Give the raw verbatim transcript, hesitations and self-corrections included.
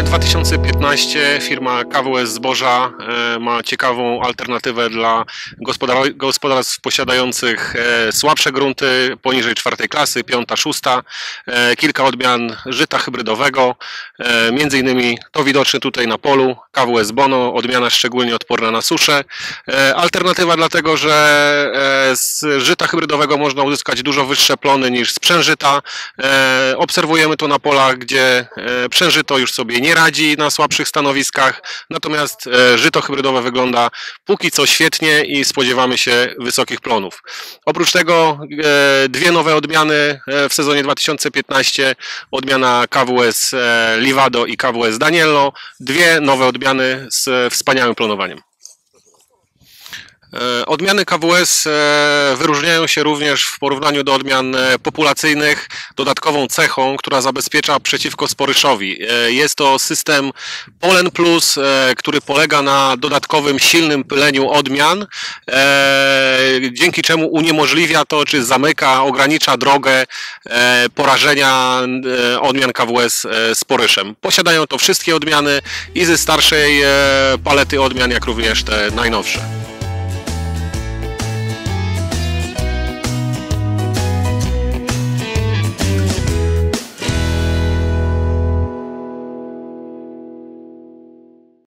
dwa tysiące piętnaście firma K W S Zboża ma ciekawą alternatywę dla gospodarstw posiadających słabsze grunty poniżej czwartej klasy, piąta, szósta. Kilka odmian żyta hybrydowego, między innymi to widoczne tutaj na polu, K W S Bono, odmiana szczególnie odporna na suszę. Alternatywa dlatego, że z żyta hybrydowego można uzyskać dużo wyższe plony niż z przężyta. Obserwujemy to na polach, gdzie przężyto już sobie nie radzi na słabszych stanowiskach, natomiast żyto hybrydowe wygląda póki co świetnie i spodziewamy się wysokich plonów. Oprócz tego dwie nowe odmiany w sezonie dwa tysiące piętnastym, odmiana K W S Livado i K W S Daniello, dwie nowe odmiany z wspaniałym plonowaniem. Odmiany K W S wyróżniają się również w porównaniu do odmian populacyjnych dodatkową cechą, która zabezpiecza przeciwko sporyszowi. Jest to system Pollen Plus, który polega na dodatkowym silnym pyleniu odmian, dzięki czemu uniemożliwia to, czy zamyka, ogranicza drogę porażenia odmian K W S sporyszem. Posiadają to wszystkie odmiany i ze starszej palety odmian, jak również te najnowsze.